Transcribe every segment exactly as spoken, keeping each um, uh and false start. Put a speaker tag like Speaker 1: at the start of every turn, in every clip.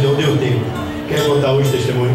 Speaker 1: não deu tempo. Quer contar hoje testemunho?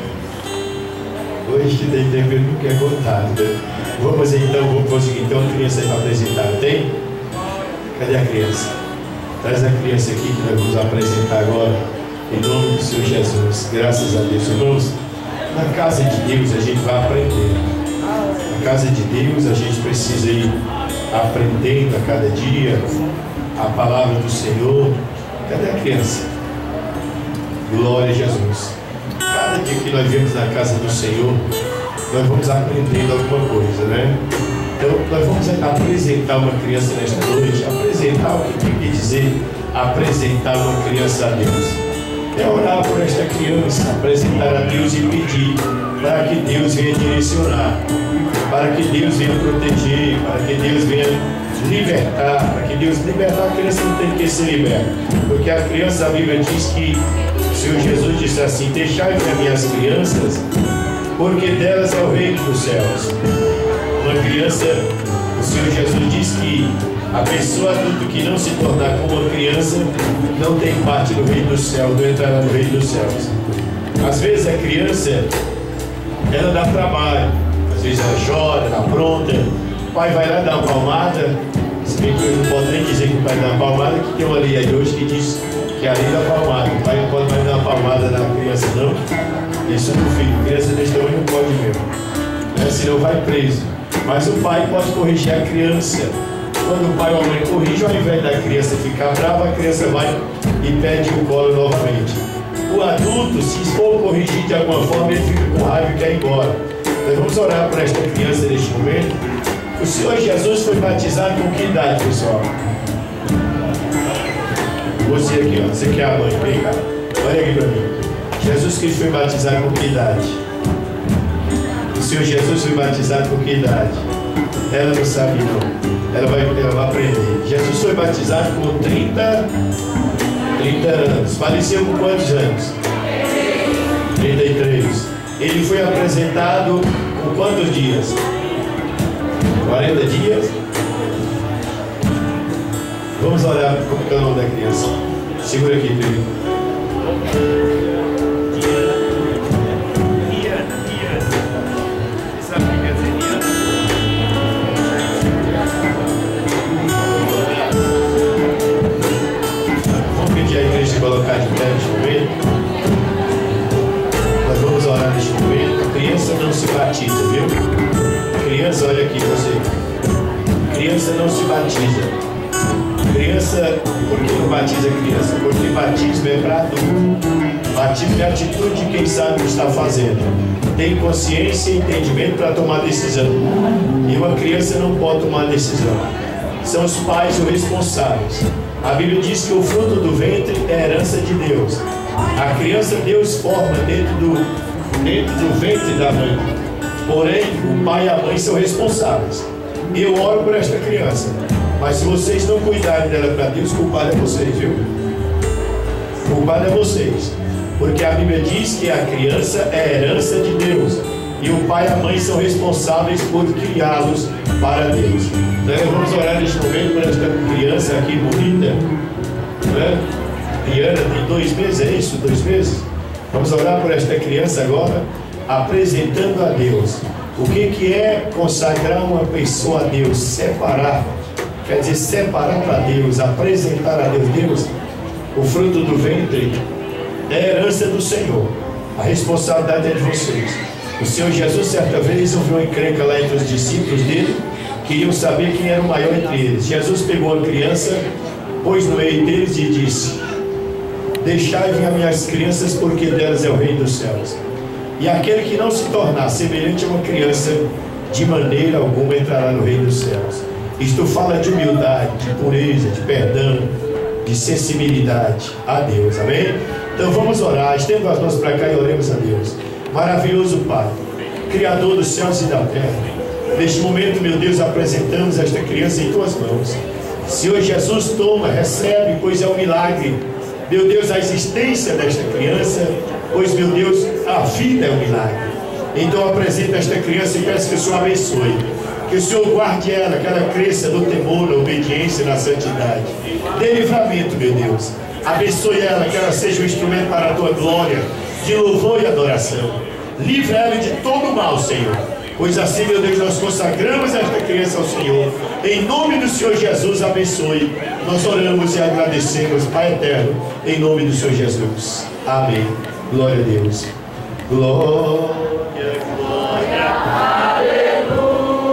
Speaker 1: Hoje que tem tempo, ele não quer contar, né? Vamos então, vamos conseguir então a criança aí para apresentar. Tem? Cadê a criança? Traz a criança aqui que nós vamos apresentar agora, em nome do Senhor Jesus. Graças a Deus, irmãos. Na casa de Deus a gente vai aprender. Na casa de Deus a gente precisa ir aprendendo a cada dia a palavra do Senhor. Cadê a criança? Glória a Jesus. Cada dia que nós vemos na casa do Senhor, nós vamos aprendendo alguma coisa, né? Então, nós vamos apresentar uma criança nesta noite. Apresentar, o que quer dizer apresentar uma criança a Deus? É orar por esta criança, apresentar a Deus e pedir para que Deus venha direcionar, para que Deus venha proteger, para que Deus venha libertar, para que Deus libertar. A criança não tem que ser liberta, porque a criança, a Bíblia diz que o Senhor Jesus disse assim: deixai as minhas crianças, porque delas é o reino dos céus. Uma criança, o Senhor Jesus diz que a pessoa adulta que não se tornar como uma criança não tem parte no reino dos céus, não entrará no reino dos céus. Às vezes a criança, ela dá trabalho, às vezes ela chora, ela apronta, o pai vai lá dar uma palmada. Se bem que eu não posso nem dizer que o pai dá uma palmada, que tem uma lei aí hoje que diz que é a lei da palmada. O pai não pode mais dar uma palmada na criança, não. Isso no filho, criança desse tamanho não pode mesmo, né? Senão vai preso. Mas o pai pode corrigir a criança. Quando o pai ou a mãe corrige, ao invés da criança ficar brava, a criança vai e pede o colo novamente. O adulto, se for corrigir de alguma forma, ele fica com raiva e quer ir embora. Nós vamos orar por esta criança neste momento. O Senhor Jesus foi batizado com que idade, pessoal? Você aqui, ó, você que é a mãe, vem cá, olha aqui para mim. Jesus Cristo foi batizado com que idade? O Senhor Jesus foi batizado com que idade? Ela não sabe não. Ela vai, ela vai aprender. Jesus foi batizado com trinta, trinta anos. Faleceu com quantos anos? trinta e três. Ele foi apresentado com quantos dias? quarenta dias? Vamos olhar como é o nome da criança. Segura aqui, filho. Colocar de pé neste momento. Nós vamos orar neste momento. A criança não se batiza, viu? Criança, olha aqui você. Criança não se batiza. Criança, por que não batiza a criança? Porque batismo é para adulto. Batismo é a atitude de quem sabe o que está fazendo. Tem consciência e entendimento para tomar decisão. E uma criança não pode tomar decisão. São os pais os responsáveis. A Bíblia diz que o fruto do ventre é herança de Deus. A criança Deus forma dentro do, dentro do ventre da mãe. Porém, o pai e a mãe são responsáveis. Eu oro por esta criança. Mas se vocês não cuidarem dela para Deus, culpado é vocês, viu? Culpado é vocês. Porque a Bíblia diz que a criança é herança de Deus. E o pai e a mãe são responsáveis por criá-los para Deus. Então vamos orar neste momento por esta criança aqui bonita, né? Diana tem dois meses, é isso? Dois meses? Vamos orar por esta criança agora, apresentando a Deus. O que, que é consagrar uma pessoa a Deus? Separar. Quer dizer, separar para Deus, apresentar a Deus. Deus, o fruto do ventre é herança do Senhor. A responsabilidade é de vocês. O Senhor Jesus, certa vez, ouviu uma encrenca lá entre os discípulos dele, queriam saber quem era o maior entre eles. Jesus pegou a criança, pôs no meio deles e disse: deixai vir as minhas crianças, porque delas é o reino dos céus. E aquele que não se tornar semelhante a uma criança, de maneira alguma entrará no reino dos céus. Isto fala de humildade, de pureza, de perdão, de sensibilidade a Deus, amém? Então vamos orar, estenda as mãos para cá e oremos a Deus. Maravilhoso Pai, Criador dos céus e da terra, neste momento, meu Deus, apresentamos esta criança em Tuas mãos. Senhor Jesus, toma, recebe, pois é um milagre, meu Deus, a existência desta criança, pois, meu Deus, a vida é um milagre. Então apresenta esta criança e peço que o Senhor abençoe, que o Senhor guarde ela, que ela cresça no temor, na obediência e na santidade. Dê livramento, meu Deus, Abençoe ela, que ela seja um instrumento para a tua glória, de louvor e adoração. Livra ela de todo mal, Senhor. Pois assim, meu Deus, nós consagramos esta criança ao Senhor. Em nome do Senhor Jesus, abençoe. Nós oramos e agradecemos, Pai eterno, em nome do Senhor Jesus. Amém. Glória a Deus. Glória, glória, aleluia.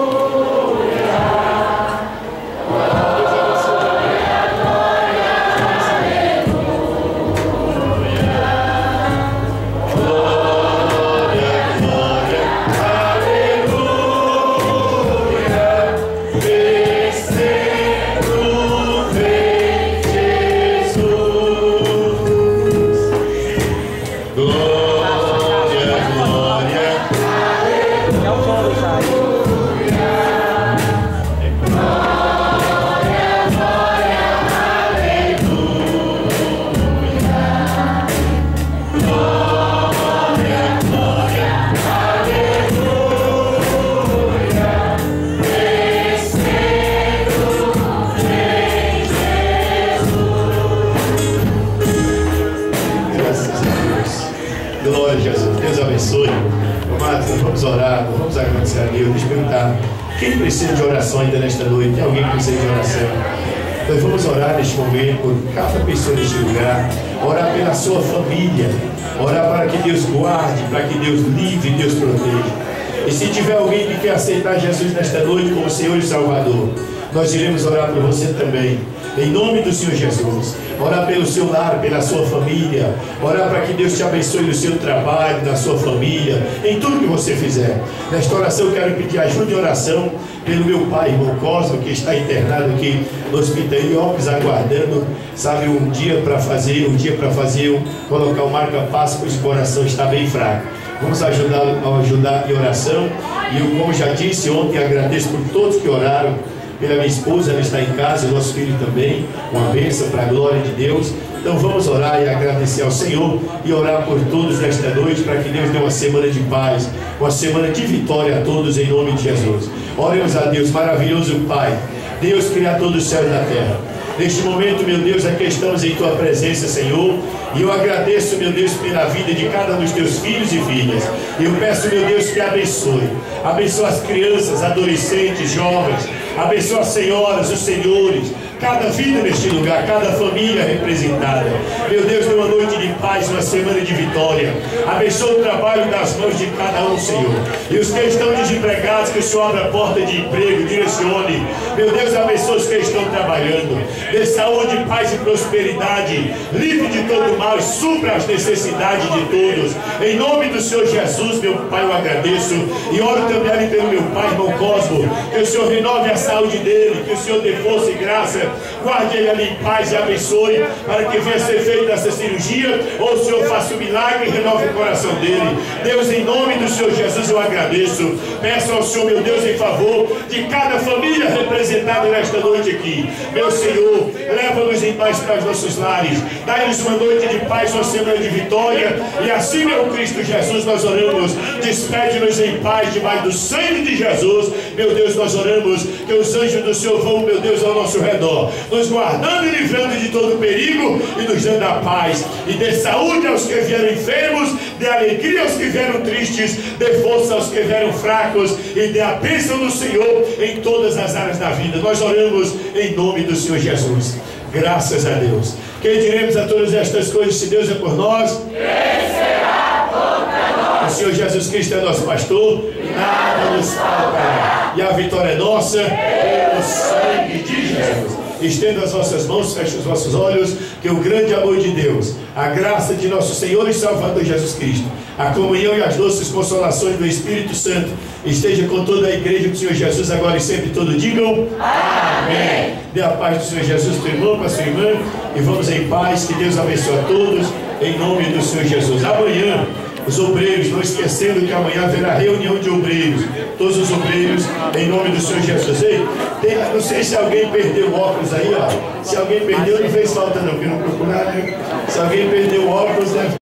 Speaker 1: Quem precisa de oração ainda nesta noite? Tem alguém que precisa de oração? Nós vamos orar neste momento por cada pessoa neste lugar, orar pela sua família, orar para que Deus guarde, para que Deus livre e Deus proteja. E se tiver alguém que quer aceitar Jesus nesta noite como Senhor e Salvador, nós iremos orar por você também, em nome do Senhor Jesus. Orar pelo seu lar, pela sua família, orar para que Deus te abençoe no seu trabalho, na sua família, em tudo que você fizer. Nesta oração eu quero pedir ajuda e oração pelo meu pai, irmão Cosmo, que está internado aqui no Hospital Heliópolis, aguardando, sabe, um dia para fazer, um dia para fazer, colocar o marca-passo, pois o coração está bem fraco. Vamos ajudar, ajudar em oração. E eu, como já disse ontem, agradeço por todos que oraram. Pela minha esposa, ela está em casa, o nosso filho também, uma bênção para a glória de Deus. Então vamos orar e agradecer ao Senhor e orar por todos nesta noite, para que Deus dê uma semana de paz, uma semana de vitória a todos, em nome de Jesus. Oremos a Deus, maravilhoso Pai, Deus criador dos céus e da terra. Neste momento, meu Deus, aqui estamos em Tua presença, Senhor, e eu agradeço, meu Deus, pela vida de cada um dos Teus filhos e filhas. Eu peço, meu Deus, que abençoe, abençoe as crianças, adolescentes, jovens, abençoe as senhoras, os senhores, cada vida neste lugar, cada família representada. Meu Deus, dê uma noite de paz, uma semana de vitória. Abençoe o trabalho das mãos de cada um, Senhor. E os que estão desempregados, que o Senhor abra a porta de emprego, direcione. Meu Deus, abençoe os que estão trabalhando. Dê saúde, paz e prosperidade. Livre de todo mal e supra as necessidades de todos. Em nome do Senhor Jesus, meu Pai, eu agradeço. E oro também pelo meu Pai, irmão Cosmo. Que o Senhor renove a saúde dele. Que o Senhor dê força e graça. Guarde ele ali em paz e abençoe, para que venha ser feita essa cirurgia, ou o Senhor faça o milagre e renove o coração dele. Deus, em nome do Senhor Jesus, eu agradeço. Peço ao Senhor, meu Deus, em favor de cada família representada nesta noite aqui. Meu Senhor, leva-nos em paz para os nossos lares. Dai-nos uma noite de paz, uma semana de vitória. E assim, meu Cristo Jesus, nós oramos. Despede-nos em paz debaixo do sangue de Jesus. Meu Deus, nós oramos que os anjos do Senhor vão, meu Deus, ao nosso redor, nos guardando e livrando de todo perigo e nos dando a paz. E dê saúde aos que vieram enfermos, dê alegria aos que vieram tristes, dê força aos que vieram fracos e dê a bênção do Senhor em todas as áreas da vida. Nós oramos em nome do Senhor Jesus. Graças a Deus. Quem diremos a todas estas coisas, se Deus é por nós? Quem será contra nós? O Senhor Jesus Cristo é nosso pastor e nada nos faltará. E a vitória é nossa pelo sangue de Jesus. Estenda as vossas mãos, feche os vossos olhos, que o grande amor de Deus, a graça de nosso Senhor e Salvador Jesus Cristo, a comunhão e as doces consolações do Espírito Santo esteja com toda a igreja do Senhor Jesus, agora e sempre. Todo digam amém. Dê a paz do Senhor Jesus, teu irmão, para sua irmã, e vamos em paz. Que Deus abençoe a todos, em nome do Senhor Jesus. Amanhã, os obreiros, não esquecendo que amanhã haverá reunião de obreiros, todos os obreiros, em nome do Senhor Jesus. Ei, tem, não sei se alguém perdeu o óculos aí, ó. Se alguém perdeu, não fez falta não, porque não procuraram, né? Se alguém perdeu o óculos, deve